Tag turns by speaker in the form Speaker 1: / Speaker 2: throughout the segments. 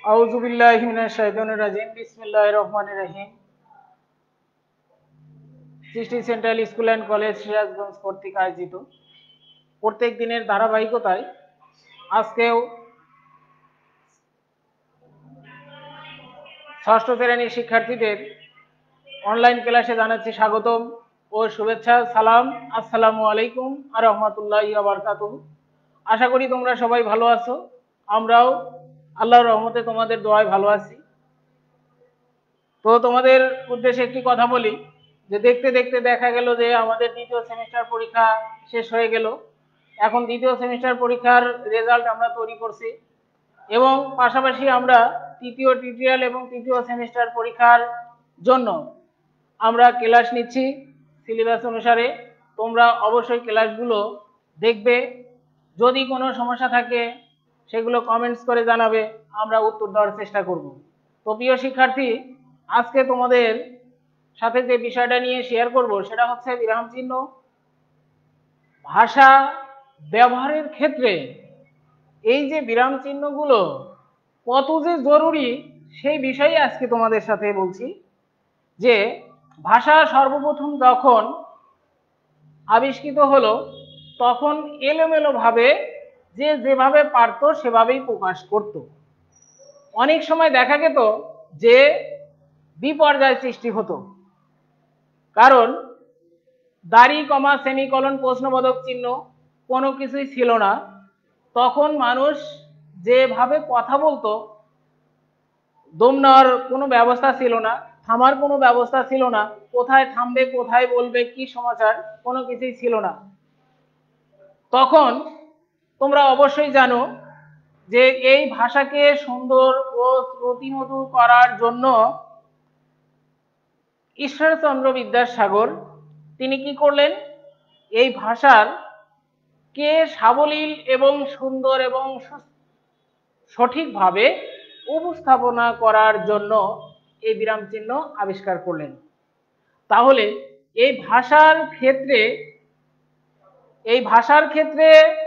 Speaker 1: আউযু বিল্লাহি মিনাশ শাইতানির রাজিম বিসমিল্লাহির রহমানির রহিম। Srishti central school and college Sirajganj কর্তৃক আয়োজিত প্রত্যেক দিনের ধারাবাহিকতায় আজকেও ষষ্ঠ শ্রেণীর শিক্ষার্থীদের অনলাইন ক্লাসে জানাচ্ছি স্বাগতম ও শুভেচ্ছা। সালাম, আসসালামু আলাইকুম ওয়া রাহমাতুল্লাহি ওয়া বারাকাতুহু। আশা করি তোমরা সবাই ভালো আছো। আমরাও আল্লাহর রহমতে তোমাদের দোয়ায় ভালো আছি। তো তোমাদের উদ্দেশ্যে একটি কথা বলি যে দেখতে দেখতে দেখা গেল যে আমাদের দ্বিতীয় সেমিস্টার পরীক্ষা শেষ হয়ে গেল। এখন দ্বিতীয় সেমিস্টার পরীক্ষার রেজাল্ট আমরা তৈরি করছি এবং পাশাপাশি আমরা তৃতীয় টিউটোরিয়াল এবং তৃতীয় সেমিস্টার পরীক্ষার জন্য আমরা ক্লাস নিচ্ছি সিলেবাস অনুসারে। তোমরা অবশ্যই ক্লাসগুলো দেখবে, যদি কোনো সমস্যা থাকে সেগুলো কমেন্টস করে জানাবে, আমরা উত্তর দেওয়ার চেষ্টা করব। তো প্রিয় শিক্ষার্থী, আজকে তোমাদের সাথে যে বিষয়টা নিয়ে শেয়ার করব সেটা হচ্ছে বিরাম চিহ্ন ভাষা ব্যবহারের ক্ষেত্রে এই যে বিরাম চিহ্নগুলো কত যে জরুরি সেই বিষয়ে আজকে তোমাদের সাথে বলছি। যে ভাষা সর্বপ্রথম যখন আবিষ্কৃত হলো তখন এলোমেলো ভাবে যে যেভাবে পারতো সেভাবেই প্রকাশ করত। অনেক সময় দেখা যেত যে বিপর্যয় সৃষ্টি হতো, কারণ দাড়ি কমা সেমিকলন প্রশ্নবোধক চিহ্ন কোনো কিছুই ছিল না। তখন মানুষ যেভাবে কথা বলতো, দম নেওয়ার কোনো ব্যবস্থা ছিল না, থামার কোনো ব্যবস্থা ছিল না, কোথায় থামবে কোথায় বলবে কি সমাচার কোনো কিছুই ছিল না। তখন তোমরা অবশ্যই জানো যে এই ভাষাকে সুন্দর ও শ্রুতিমধুর করার জন্য ঈশ্বরচন্দ্র বিদ্যাসাগর তিনি কি করলেন, এই ভাষার কে সাবলীল এবং সুন্দর এবং সঠিকভাবে উপস্থাপনা করার জন্য এই বিরাম চিহ্ন আবিষ্কার করলেন। তাহলে এই ভাষার ক্ষেত্রে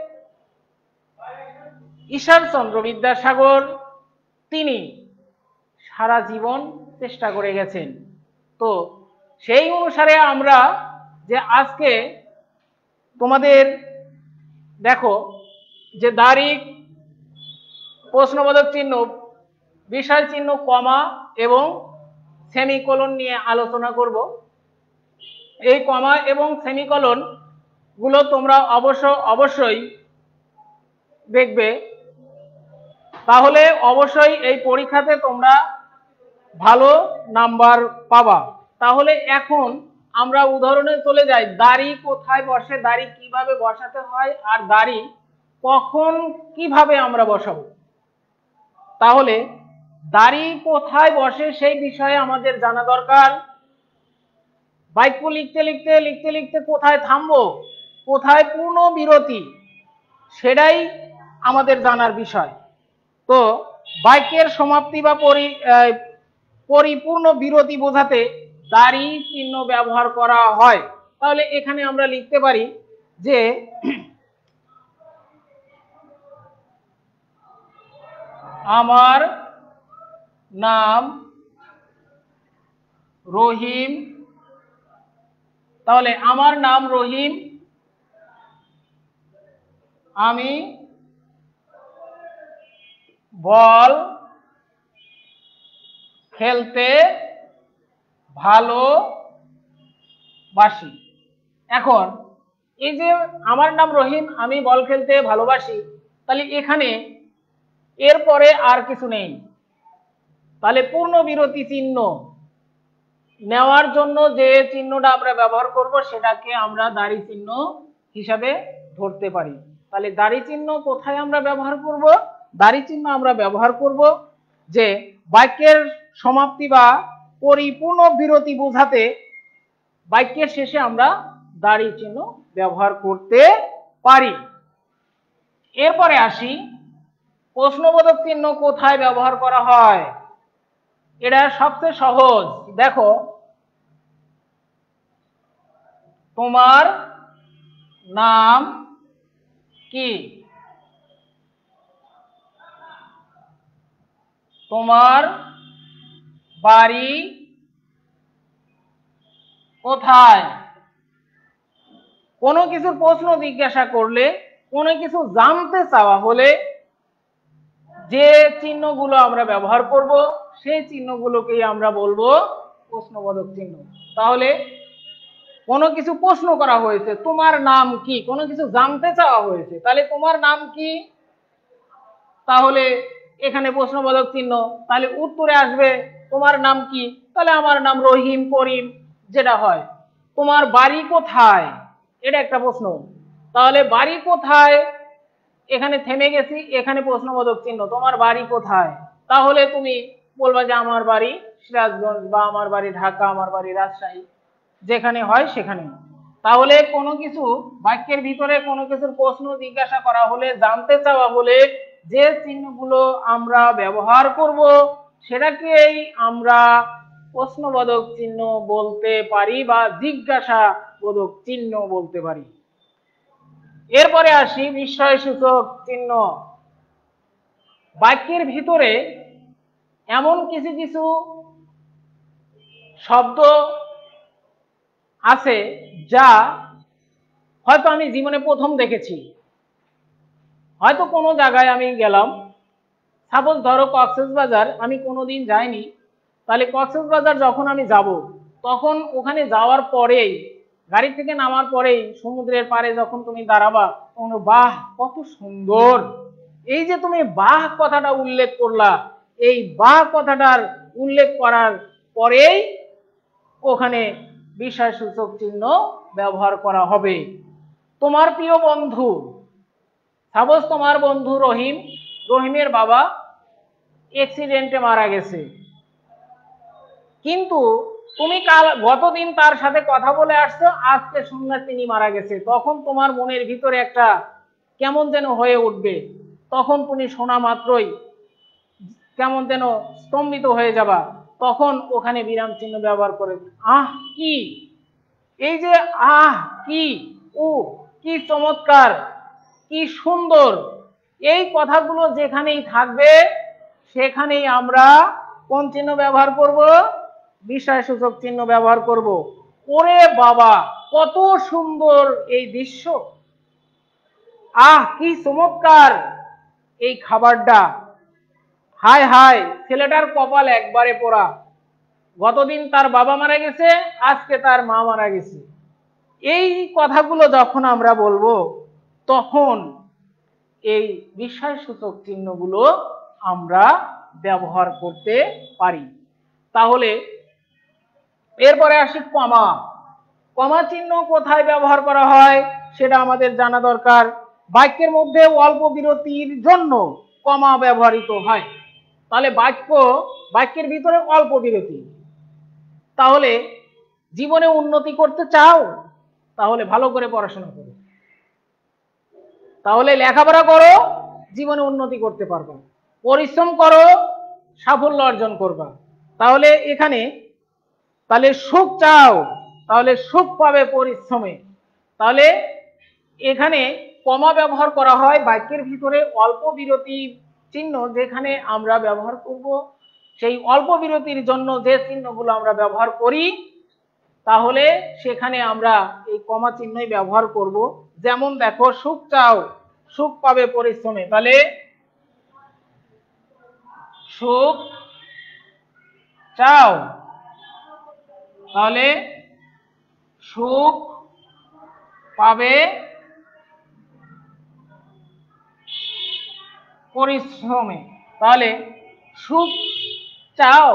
Speaker 1: ঈশ্বরচন্দ্র বিদ্যাসাগর তিনি সারা জীবন চেষ্টা করে গেছেন। তো সেই অনুসারে আমরা যে আজকে তোমাদের দেখো যে দাঁড়িক প্রশ্নবোধক চিহ্ন, বিষয় চিহ্ন, কমা এবং সেমিকোলন নিয়ে আলোচনা করব। এই কমা এবং সেমিকোলন গুলো তোমরা অবশ্যই দেখবে, তাহলে অবশ্যই এই পরীক্ষাতে তোমরা ভালো নাম্বার পাবা। তাহলে এখন আমরা উদাহরণে চলে যাই, দাড়ি কোথায় বসে, দাড়ি কিভাবে বসাতে হয়, আর দাড়ি কখন কিভাবে আমরা বসাবো। তাহলে দাড়ি কোথায় বসে সেই বিষয়ে আমাদের জানা দরকার। বাক্য লিখতে লিখতে কোথায় থামবো, কোথায় পূর্ণ বিরতি, সেটাই আমাদের জানার বিষয়। তো বাক্যের সমাপ্তি বা পরিপূর্ণ বিরতি বোঝাতে দাড়ি চিহ্ন ব্যবহার করা হয়। তাহলে এখানে আমরা লিখতে পারি যে আমার নাম রহিম। তাহলে আমার নাম রহিম, আমি বল খেলতে ভালোবাসি। এখন এই যে আমার নাম রহিম, আমি বল খেলতে ভালোবাসি, তাহলে এখানে এরপরে আর কিছু নেই। তাহলে পূর্ণ বিরতি চিহ্ন নেওয়ার জন্য যে চিহ্নটা আমরা ব্যবহার করব সেটাকে আমরা দাড়ি চিহ্ন হিসাবে ধরতে পারি। তাহলে দাড়ি চিহ্ন কোথায় আমরা ব্যবহার করব, দাড়ি চিহ্ন আমরা ব্যবহার করব যে বাক্যের সমাপ্তি বা পরিপূর্ণ বিরতি বোঝাতে বাক্যের শেষে আমরা দাড়ি চিহ্ন ব্যবহার করতে পারি। এরপরে আসি প্রশ্নবোধক চিহ্ন কোথায় ব্যবহার করা হয়। এটা সবচেয়ে সহজ। দেখো, তোমার নাম কি, তোমার বাড়ি কোথায়? কোনো কিছুর প্রশ্ন জিজ্ঞাসা করলে, কোনো কিছু জানতে চাওয়া হলে যে চিহ্নগুলো আমরা ব্যবহার করব সেই চিহ্নগুলোকেই আমরা বলবো প্রশ্নবোধক চিহ্ন। তাহলে কোনো কিছু প্রশ্ন করা হয়েছে, তোমার নাম কি? কোনো কিছু জানতে চাওয়া হয়েছে, তাহলে তোমার নাম কি? তাহলে এখানে প্রশ্নবোধক চিহ্ন। তাহলে উত্তরে আসবে তোমার নাম কি? তাহলে আমার নাম রহিম, করিম, যেটা হয়। তোমার বাড়ি কোথায়? এটা একটা প্রশ্ন। তাহলে বাড়ি কোথায়, এখানে থেমে গেছি, এখানে প্রশ্নবোধক চিহ্ন, তোমার বাড়ি কোথায়? তাহলে তুমি বলবা যে আমার বাড়ি সিরাজগঞ্জ, বা আমার বাড়ি ঢাকা, আমার বাড়ি রাজশাহী, যেখানে হয় সেখানে। তাহলে কোনো কিছু বাক্যের ভিতরে কোনো কিছুর প্রশ্ন জিজ্ঞাসা করা হলে, জানতে চাওয়া হলে যে চিহ্নগুলো আমরা ব্যবহার করব সেটাকেই আমরা প্রশ্নবোধক চিহ্ন বলতে পারি বা জিজ্ঞাসাবোধক চিহ্ন বলতে পারি। এরপরে আসি বিস্ময়সূচক চিহ্ন। বাক্যের ভিতরে এমন কিছু কিছু শব্দ আছে যা হয়তো আমি জীবনে প্রথম দেখেছি। হয়তো কোনো জায়গায় আমি গেলাম, সাপোজ ধরো কক্সবাজার, আমি কোনোদিন যাইনি। তাহলে কক্সবাজার যখন আমি যাব, তখন ওখানে যাওয়ার পরেই, গাড়ি থেকে নামার পরেই সমুদ্রের পাড়ে যখন তুমি দাঁড়াবা, তখন বাহ কত সুন্দর। এই যে তুমি বাহ কথাটা উল্লেখ করলা, এই বাহ কথাটার উল্লেখ করার পরেই ওখানে বিস্ময়সূচক চিহ্ন ব্যবহার করা হবে। তোমার প্রিয় বন্ধু, সাপোজ তোমার বন্ধু রহিম, রহিমের বাবা অ্যাক্সিডেন্টে মারা গেছে, কিন্তু তুমি গতদিন তার সাথে কথা বলে আসছো, আজকে শুনলে তিনি মারা গেছে, তখন তোমার মনের ভিতরে একটা কেমন যেন হয়ে উঠবে। তখন তুমি শোনা মাত্রই কেমন যেন স্তম্ভিত হয়ে যাবা। তখন ওখানে বিরাম চিহ্ন ব্যবহার করে আহ কি, এই যে আহ কি, ও কি চমৎকার, কি সুন্দর, এই কথাগুলো যেখানেই থাকবে সেখানেই আমরা কোন চিহ্ন ব্যবহার করব? বিস্ময়সূচক চিহ্ন ব্যবহার করব। ওরে বাবা কত সুন্দর এই দৃশ্য, আহ কি চমৎকার এই খাবারটা, হায় হায় ছেলেটার কপাল একবারে পোড়া, গতদিন তার বাবা মারা গেছে, আজকে তার মা মারা গেছে। এই কথাগুলো যখন আমরা বলবো, তখন এই বিস্ময়সূচক চিহ্নগুলো আমরা ব্যবহার করতে পারি। তাহলে এরপরে আসি কমা। কমা চিহ্ন কোথায় ব্যবহার করা হয় সেটা আমাদের জানা দরকার। বাক্যের মধ্যে অল্প বিরতির জন্য কমা ব্যবহৃত হয়। তাহলে বাক্যের ভিতরে অল্প বিরতি। তাহলে জীবনে উন্নতি করতে চাও, তাহলে ভালো করে পড়াশোনা করো, তাহলে লেখাপড়া করো, জীবনে উন্নতি করতে পারবা। পরিশ্রম করো, সাফল্য অর্জন করবা। তাহলে এখানে তাহলে সুখ চাও, তাহলে সুখ পাবে পরিশ্রমে। তাহলে এখানে কমা ব্যবহার করা হয় বাক্যের ভিতরে অল্প বিরতি চিহ্ন যেখানে আমরা ব্যবহার করব, সেই অল্প বিরতির জন্য যে চিহ্নগুলো আমরা ব্যবহার করি, তাহলে সেখানে আমরা এই কমা চিহ্নই ব্যবহার করব। যেমন দেখো, সুখ চাও, সুখ পাবে পরিশ্রমে, তাহলে সুখ চাও, তাহলে সুখ পাবে পরিশ্রমে। তাহলে সুখ চাও,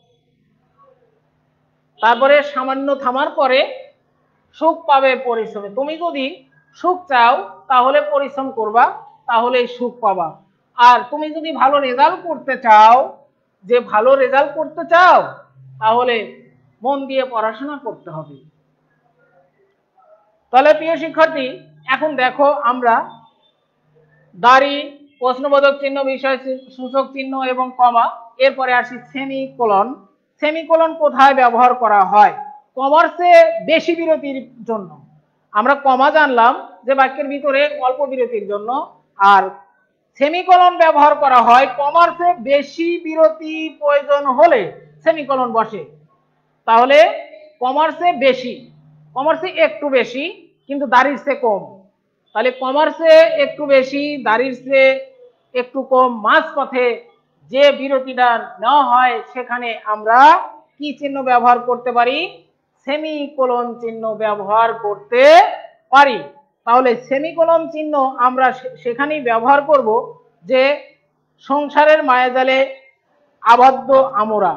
Speaker 1: তারপরে সামান্য থামার পরে সুখ পাবে পরিশ্রমে। তুমি যদি সুখ চাও তাহলে পরিশ্রম করবা, তাহলে সুখ পাবা। আর তুমি যদি ভালো রেজাল্ট করতে চাও, যে ভালো রেজাল্ট করতে চাও, তাহলে মন দিয়ে পড়াশোনা করতে হবে। তাহলে প্রিয় শিক্ষার্থী, এখন দেখো আমরা দাড়ি, প্রশ্নবোধক চিহ্ন, বিষয় সূচক চিহ্ন এবং কমা, এরপরে আসি সেমিকোলন। সেমিকোলন কোথায় ব্যবহার করা হয়? কমার্সে বেশি বিরতির জন্য। আমরা কমা জানলাম যে বাক্যের ভিতরে অল্প বিরতির জন্য, আর সেমিকোলন ব্যবহার করা হয় কমার্সে বেশি বিরতি প্রয়োজন হলে সেমিকোলন বসে। তাহলে কমার্সে বেশি, কমার্সে একটু বেশি কিন্তু দাঁড়ির চেয়ে কম, তাহলে কমার্সে একটু বেশি দাঁড়ির চেয়ে একটু কম মাঝপথে যে বিরতিটা নেওয়া হয় সেখানে আমরা কি চিহ্ন ব্যবহার করতে পারি? সেমিকোলন চিহ্ন ব্যবহার করতে পারি। তাহলে সেমিকোলন চিহ্ন আমরা সেখানেই ব্যবহার করব যে সংসারের মায়াজালে আবদ্ধ আমরা,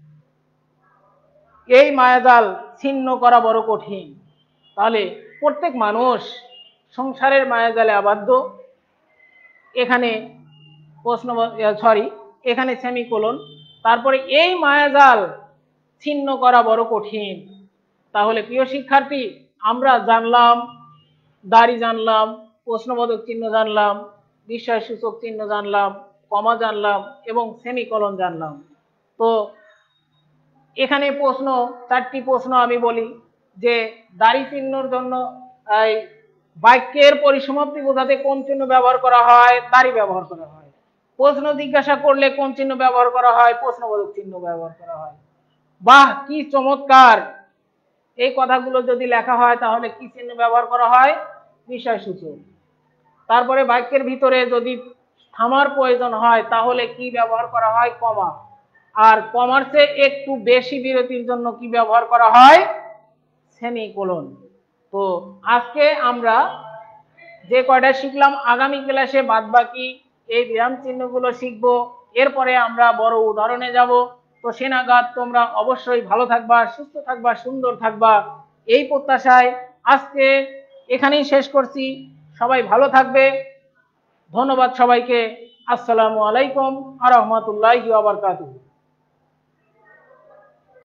Speaker 1: এই মায়াজাল ছিন্ন করা বড় কঠিন। তাহলে প্রত্যেক মানুষ সংসারের মায়াজালে আবদ্ধ, এখানে প্রশ্ন এখানে সেমিকোলন, তারপরে এই মায়াজাল ছিন্ন করা বড় কঠিন। তাহলে প্রিয় শিক্ষার্থী, আমরা জানলাম দাড়ি জানলাম, প্রশ্নবোধক চিহ্ন জানলাম, বিস্ময়সূচক চিহ্ন জানলাম, কমা জানলাম এবং সেমিকোলন জানলাম। তো এখানে প্রশ্ন, 4টি প্রশ্ন আমি বলি যে দাড়ি চিহ্নর জন্য বাক্যের পরিসমাপ্তি বোঝাতে কোন চিহ্ন ব্যবহার করা হয়? দাড়ি ব্যবহার করা হয়। প্রশ্ন জিজ্ঞাসা করলে কোন চিহ্ন ব্যবহার করা হয়? প্রশ্নবোধক চিহ্ন ব্যবহার করা হয়। বাহ, কি চমৎকার! এই কথাগুলো যদি লেখা হয় তাহলে কি চিহ্ন ব্যবহার করা হয়? বিষয়সূচক। তারপরে বাক্যের ভিতরে যদি থামার প্রয়োজন হয় তাহলে কি ব্যবহার করা হয়? কমা। আর কমার্সে একটু বেশি বিরতির জন্য কি ব্যবহার করা হয়? সেমিকোলন। তো আজকে আমরা যে কয়টা শিখলাম, আগামী ক্লাসে বাদবাকি এই বিরাম চিহ্নগুলো শিখব। এরপরে আমরা বড় উদাহরণে যাব। তো সে নাগাদ তোমরা অবশ্যই ভালো থাকবা, সুস্থ থাকবা, সুন্দর থাকবা, এই প্রত্যাশায় আজকে এখানেই শেষ করছি। সবাই ভালো থাকবে। ধন্যবাদ সবাইকে। আসসালামু আলাইকুম ওয়া রাহমাতুল্লাহি ওয়া বারাকাতুহু।